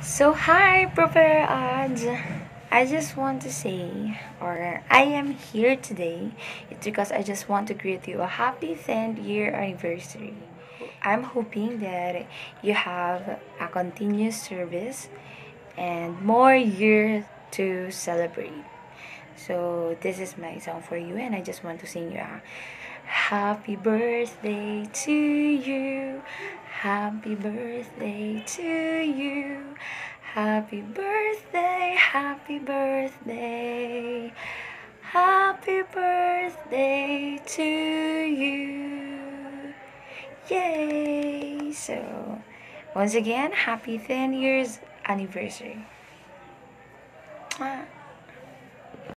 So hi PropellerAds. I just want to say, or I am here today. It's because I just want to greet you a happy 10th year anniversary. I'm hoping that you have a continuous service and more years to celebrate. So this is my song for you, and I just want to sing you a happy birthday to you. Happy birthday to you. Happy birthday, happy birthday. Happy birthday to you. Yay! So, once again, happy 10 years anniversary.